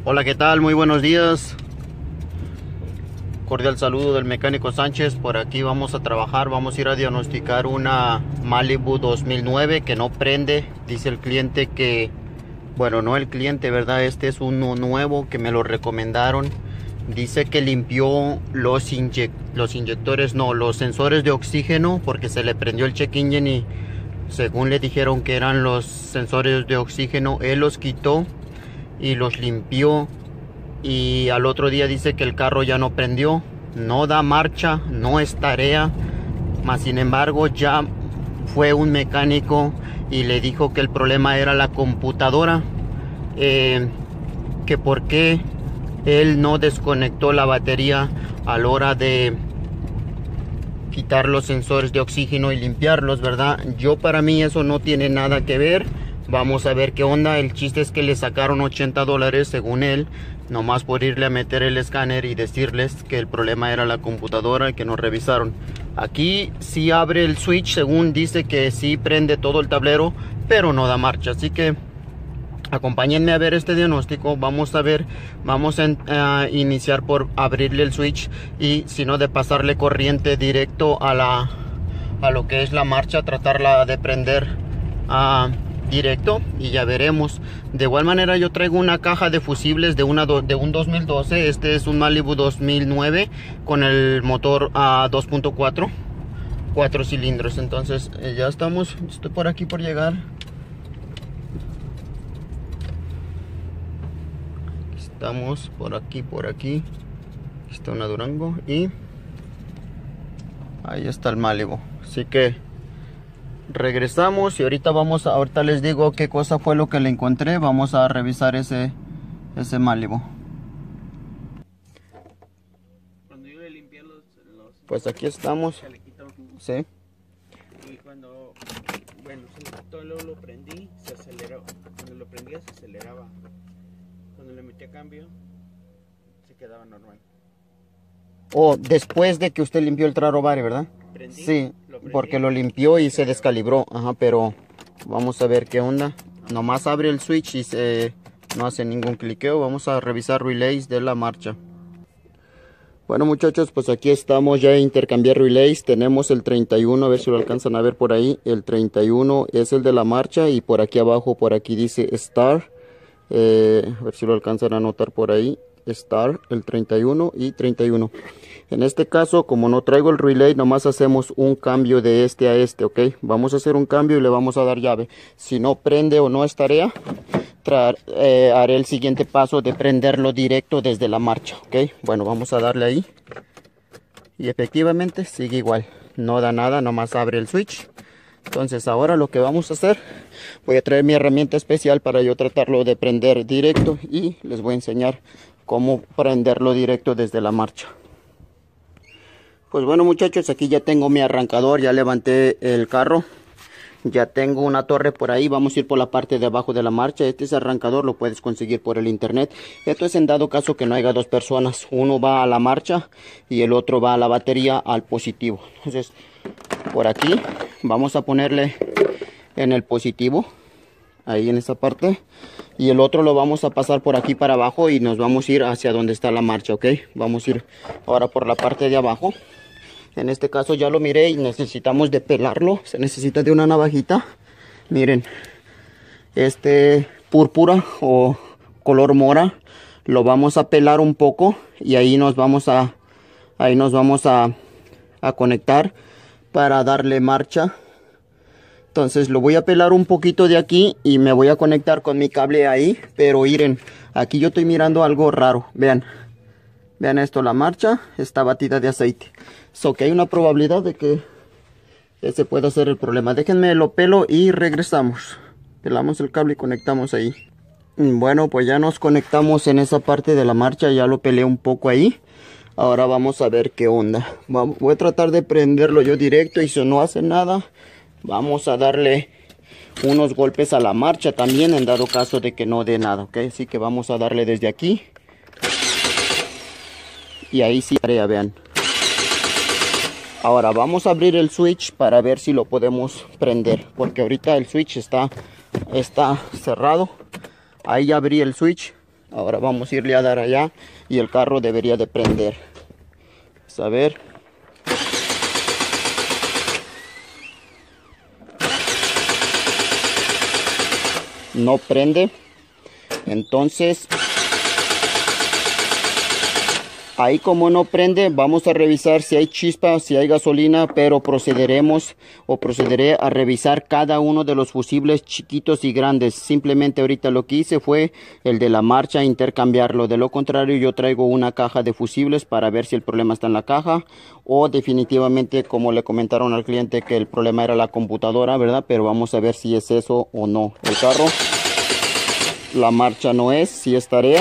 Hola, ¿qué tal? Muy buenos días. Cordial saludo del mecánico Sánchez. Por aquí vamos a trabajar, vamos a ir a diagnosticar una Malibu 2009 que no prende. Dice el cliente que, bueno, no el cliente, ¿verdad? Este es uno nuevo que me lo recomendaron. Dice que limpió los inyectores, no, los sensores de oxígeno, porque se le prendió el check engine y según le dijeron que eran los sensores de oxígeno, él los quitó y los limpió, y al otro día dice que el carro ya no prendió, no da marcha, no es tarea. Mas sin embargo ya fue un mecánico y le dijo que el problema era la computadora, que por qué él no desconectó la batería a la hora de quitar los sensores de oxígeno y limpiarlos, ¿verdad? Para mí eso no tiene nada que ver. Vamos a ver qué onda. El chiste es que le sacaron $80 según él, nomás por irle a meter el escáner y decirles que el problema era la computadora y que nos revisaron. Aquí sí abre el switch, según dice que sí prende todo el tablero, pero no da marcha. Así que acompáñenme a ver este diagnóstico. Vamos a ver, vamos a iniciar por abrirle el switch y si no, de pasarle corriente directo a lo que es la marcha, tratarla de prender directo y ya veremos. De igual manera yo traigo una caja de fusibles de un 2012. Este es un Malibu 2009 con el motor a 2.4, 4 cilindros. Entonces ya estoy por aquí por llegar. Estamos por aquí está una Durango y ahí está el Malibu. Así que regresamos y ahorita les digo qué cosa fue lo que le encontré. Vamos a revisar ese Malibu. Cuando yo le limpié los pues aquí estamos. se le quitó. Sí. Y cuando, bueno, se le quitó, luego lo prendí, se aceleró. Cuando lo prendía se aceleraba. Cuando le metí a cambio, se quedaba normal. Después de que usted limpió el traro body, ¿verdad? Prendí, Sí, prendí, porque lo limpió y se descalibró. Ajá, pero vamos a ver qué onda. Nomás abre el switch y no hace ningún cliqueo. Vamos a revisar relays de la marcha. Bueno, muchachos, pues aquí estamos ya a intercambiar relays. Tenemos el 31, a ver si lo alcanzan a ver por ahí. El 31 es el de la marcha y por aquí abajo, por aquí dice Star. A ver si lo alcanzan a notar por ahí. Star, el 31 y 31. En este caso, como no traigo el relay, nomás hacemos un cambio de este a este, ¿ok? Vamos a hacer un cambio y le vamos a dar llave. Si no prende o no es tarea, haré el siguiente paso de prenderlo directo desde la marcha, ¿ok? Bueno, vamos a darle ahí. Y efectivamente sigue igual. No da nada, nomás abre el switch. Entonces ahora lo que vamos a hacer, voy a traer mi herramienta especial para yo tratarlo de prender directo y les voy a enseñar cómo prenderlo directo desde la marcha. Pues bueno, muchachos, aquí ya tengo mi arrancador, ya levanté el carro, ya tengo una torre por ahí. Vamos a ir por la parte de abajo de la marcha. Este arrancador lo puedes conseguir por el internet. Esto es en dado caso que no haya dos personas, uno va a la marcha y el otro va a la batería al positivo. Entonces por aquí vamos a ponerle en el positivo, ahí en esa parte, y el otro lo vamos a pasar por aquí para abajo y nos vamos a ir hacia donde está la marcha, ok. Vamos a ir ahora por la parte de abajo. En este caso ya lo miré y necesitamos de pelarlo. Se necesita de una navajita. Miren, púrpura o color mora lo vamos a pelar un poco y ahí nos vamos a conectar para darle marcha. Entonces lo voy a pelar un poquito de aquí y me voy a conectar con mi cable ahí. Pero miren, aquí yo estoy mirando algo raro. Vean esto, la marcha está batida de aceite. Que hay una probabilidad de que ese pueda ser el problema. Déjenme lo pelo y regresamos. Pelamos el cable y conectamos ahí. Bueno, pues ya nos conectamos en esa parte de la marcha. Ya lo pelé un poco ahí. Ahora vamos a ver qué onda. Voy a tratar de prenderlo yo directo y si no hace nada, vamos a darle unos golpes a la marcha también en dado caso de que no dé nada, ¿ok? Así que vamos a darle desde aquí. Y ahí sí, vean. Ahora vamos a abrir el switch para ver si lo podemos prender, porque ahorita el switch está cerrado. Ahí ya abrí el switch Ahora vamos a irle a dar allá y el carro debería de prender. Vamos a ver. No prende. Entonces, ahí como no prende, vamos a revisar si hay chispa, si hay gasolina, pero procederé a revisar cada uno de los fusibles chiquitos y grandes. Simplemente ahorita lo que hice fue el de la marcha, intercambiarlo. De lo contrario, yo traigo una caja de fusibles para ver si el problema está en la caja o definitivamente, como le comentaron al cliente, que el problema era la computadora, ¿verdad? Pero vamos a ver si es eso o no. El carro, la marcha no es, si es tarea.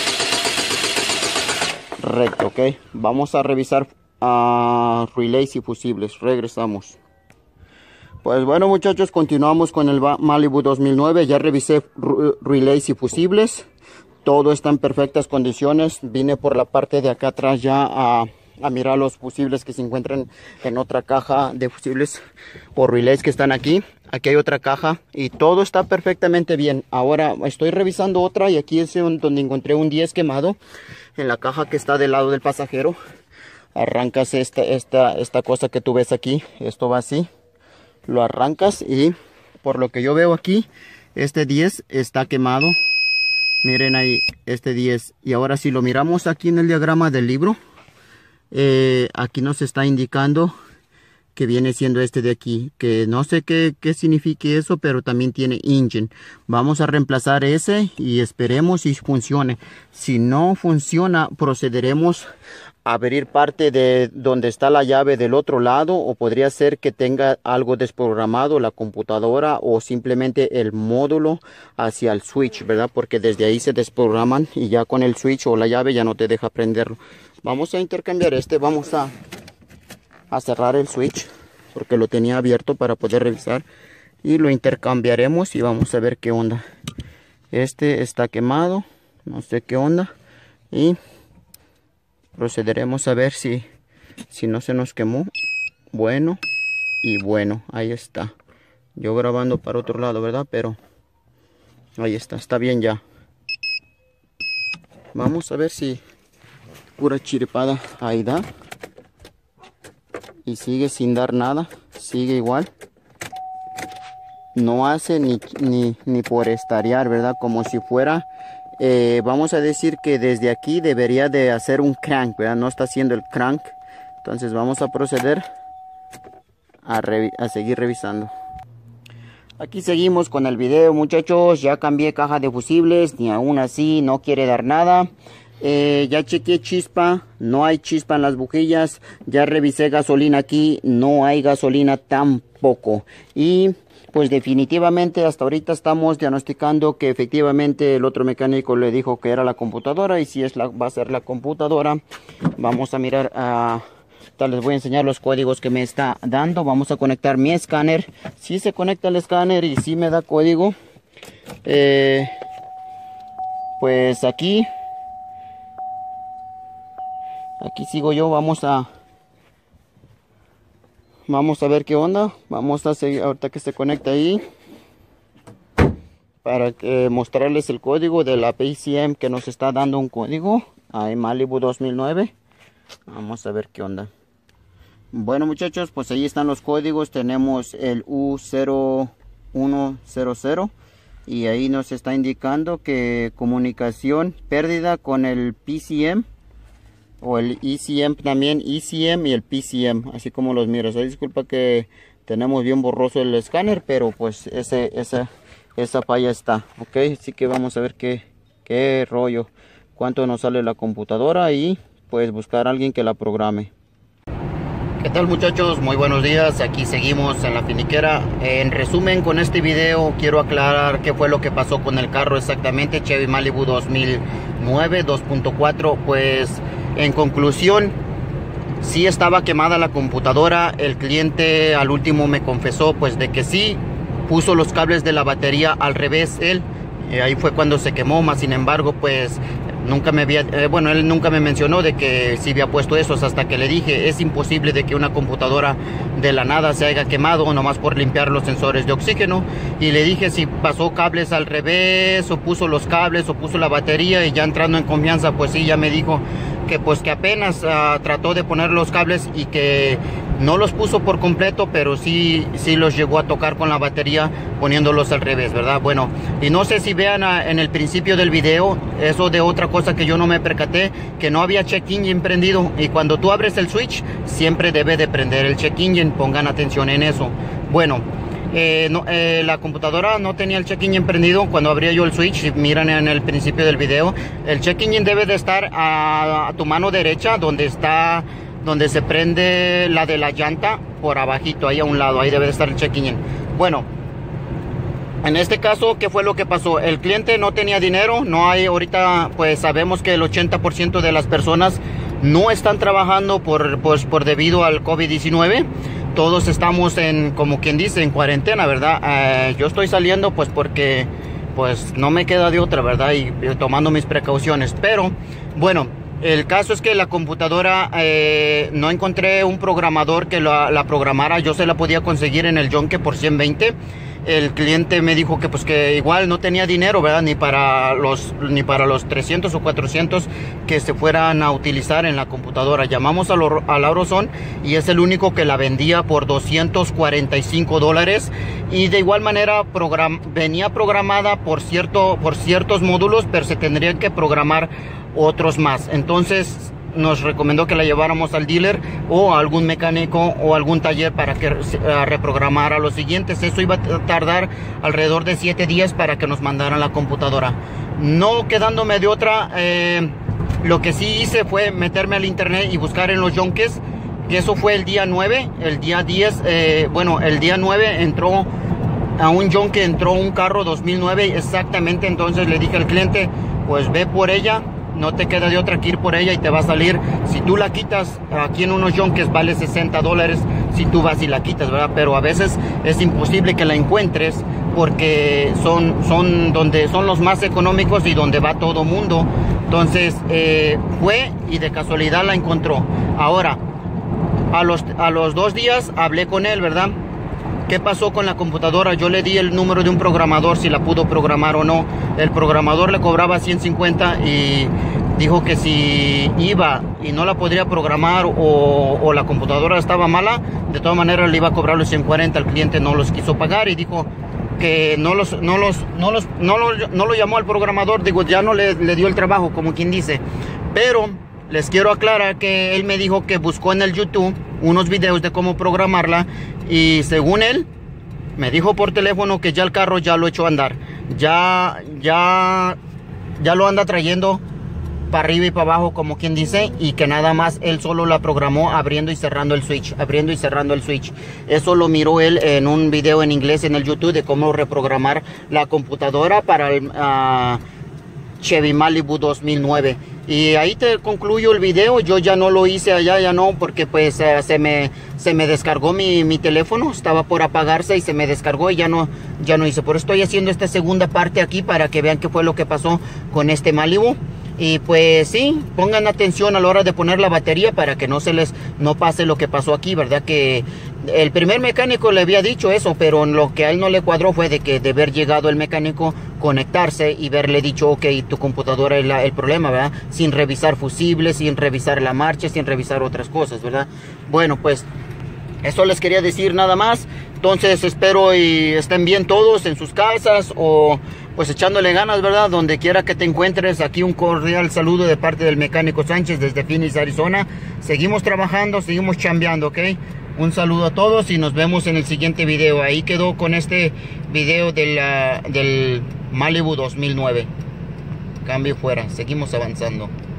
Recto, ok. Vamos a revisar relays y fusibles. Regresamos. Pues bueno, muchachos, continuamos con el Malibu 2009. Ya revisé relays y fusibles. Todo está en perfectas condiciones. Vine por la parte de acá atrás ya a mirar los fusibles que se encuentran en otra caja de fusibles o relays que están aquí. Aquí hay otra caja y todo está perfectamente bien. Ahora estoy revisando otra y aquí es donde encontré un 10 quemado. En la caja que está del lado del pasajero, arrancas esta cosa que tú ves aquí. Esto va así, lo arrancas y por lo que yo veo aquí, este 10 está quemado. Miren ahí, este 10. Y ahora si lo miramos aquí en el diagrama del libro, aquí nos está indicando que viene siendo este de aquí, que no sé qué signifique eso, pero también tiene engine. Vamos a reemplazar ese y esperemos si funcione. Si no funciona, procederemos a abrir parte de donde está la llave del otro lado, o podría ser que tenga algo desprogramado la computadora o simplemente el módulo hacia el switch, ¿verdad? Porque desde ahí se desprograman y ya con el switch o la llave ya no te deja prenderlo. Vamos a intercambiar vamos a cerrar el switch porque lo tenía abierto para poder revisar y lo intercambiaremos y vamos a ver qué onda. Este está quemado, no sé qué onda, y procederemos a ver si no se nos quemó. Bueno, y bueno, ahí está. Yo grabando para otro lado, ¿verdad? Pero ahí está bien ya. Vamos a ver si pura chiripada ahí da. Y sigue sin dar nada, sigue igual. No hace ni por estarear, ¿verdad? Como si fuera, vamos a decir que desde aquí debería de hacer un crank, ¿verdad? No está haciendo el crank. Entonces vamos a proceder a seguir revisando. Aquí seguimos con el video, muchachos. Ya cambié caja de fusibles, ni aún así no quiere dar nada. Ya chequeé chispa, no hay chispa en las bujillas. Ya revisé gasolina aquí, no hay gasolina tampoco. Y pues definitivamente hasta ahorita estamos diagnosticando que efectivamente el otro mecánico le dijo que era la computadora. Y si va a ser la computadora, vamos a mirar. Les voy a enseñar los códigos que me está dando. Vamos a conectar mi escáner. Si se conecta el escáner y si me da código, pues aquí sigo yo. Vamos a ver qué onda. Vamos a seguir ahorita que se conecta ahí para mostrarles el código de la PCM que nos está dando un código a Malibu 2009. Vamos a ver qué onda. Bueno, muchachos, pues ahí están los códigos. Tenemos el U0100 y ahí nos está indicando que comunicación pérdida con el PCM o el ECM también, ECM y el PCM, así como los miras. Disculpa que tenemos bien borroso el escáner, pero pues esa falla está, ok. Así que vamos a ver qué rollo, cuánto nos sale la computadora y pues buscar a alguien que la programe. ¿Qué tal, muchachos? Muy buenos días. Aquí seguimos en la finiquera. En resumen, con este video quiero aclarar qué fue lo que pasó con el carro exactamente. Chevy Malibu 2009 2.4. Pues en conclusión, sí estaba quemada la computadora. El cliente al último me confesó pues de que sí puso los cables de la batería al revés él. Ahí fue cuando se quemó, más sin embargo pues Nunca me había, bueno, él nunca me mencionó de que sí había puesto esos, hasta que le dije, es imposible de que una computadora de la nada se haya quemado nomás por limpiar los sensores de oxígeno. Y le dije si pasó cables al revés, o puso los cables, o puso la batería, y ya entrando en confianza, pues sí, ya me dijo que pues que apenas trató de poner los cables y que no los puso por completo, pero sí los llegó a tocar con la batería poniéndolos al revés, ¿verdad? Bueno, y no sé si vean en el principio del video, eso de otra cosa que yo no me percaté, que no había check engine prendido, y cuando tú abres el switch, siempre debe de prender el check engine, pongan atención en eso. Bueno, la computadora no tenía el check engine prendido cuando abría yo el switch. Si miran en el principio del video, el check engine debe de estar a tu mano derecha, donde se prende la de la llanta, por abajito, ahí a un lado, ahí debe de estar el check engine. Bueno, en este caso, ¿qué fue lo que pasó? El cliente no tenía dinero, no hay ahorita, pues sabemos que el 80% de las personas no están trabajando por debido al COVID-19. Todos estamos como quien dice, en cuarentena, ¿verdad? Yo estoy saliendo pues porque pues no me queda de otra, ¿verdad? Y tomando mis precauciones. Pero bueno, el caso es que la computadora no encontré un programador que la programara. Yo se la podía conseguir en el Yonke por 120. El cliente me dijo que pues que igual no tenía dinero, ¿verdad? Ni para los 300 o 400 que se fueran a utilizar en la computadora. Llamamos a la AutoZone y es el único que la vendía por $245. Y de igual manera venía programada por ciertos módulos, pero se tendrían que programar otros más. Entonces nos recomendó que la lleváramos al dealer o a algún mecánico o algún taller para que reprogramara los siguientes. Eso iba a tardar alrededor de 7 días para que nos mandaran la computadora. No quedándome de otra, lo que sí hice fue meterme al internet y buscar en los Yonkes, que eso fue el día 9. El día 10, el día 9 entró a un Yonke, entró un carro 2009 exactamente. Entonces le dije al cliente, pues ve por ella, no te queda de otra que ir por ella y te va a salir. Si tú la quitas, aquí en unos Yonkes vale $60 si tú vas y la quitas, ¿verdad? Pero a veces es imposible que la encuentres porque son donde son los más económicos y donde va todo mundo. Entonces fue y de casualidad la encontró. Ahora, a los 2 días hablé con él, ¿verdad? ¿Qué pasó con la computadora? Yo le di el número de un programador, si la pudo programar o no. El programador le cobraba 150 y dijo que si iba y no la podría programar o la computadora estaba mala, de todas maneras le iba a cobrar los 140. El cliente no los quiso pagar y dijo que no lo llamó al programador. Digo, ya no le dio el trabajo, como quien dice. Pero les quiero aclarar que él me dijo que buscó en el YouTube unos videos de cómo programarla, y según él me dijo por teléfono que ya el carro ya lo echó a andar, ya lo anda trayendo para arriba y para abajo, como quien dice, y que nada más él solo la programó abriendo y cerrando el switch, Eso lo miró él en un video en inglés en el YouTube de cómo reprogramar la computadora para el Chevy Malibu 2009. Y ahí te concluyo el video. Yo ya no lo hice allá, ya no, porque pues se me descargó mi teléfono, estaba por apagarse y se me descargó y ya no hice. Por eso estoy haciendo esta segunda parte aquí para que vean qué fue lo que pasó con este Malibu. Y pues sí, pongan atención a la hora de poner la batería para que no pase lo que pasó aquí, ¿verdad? Que el primer mecánico le había dicho eso, pero lo que a él no le cuadró fue de que de haber llegado el mecánico, conectarse y verle dicho, ok, tu computadora es el problema, ¿verdad? Sin revisar fusibles, sin revisar la marcha, sin revisar otras cosas, ¿verdad? Bueno, pues eso les quería decir nada más. Entonces espero y estén bien todos en sus casas o pues echándole ganas, ¿verdad? Donde quiera que te encuentres. Aquí un cordial saludo de parte del mecánico Sánchez desde Phoenix, Arizona. Seguimos trabajando, seguimos chambeando, ¿ok? Un saludo a todos y nos vemos en el siguiente video. Ahí quedó con este video del Malibu 2009. Cambio fuera, seguimos avanzando.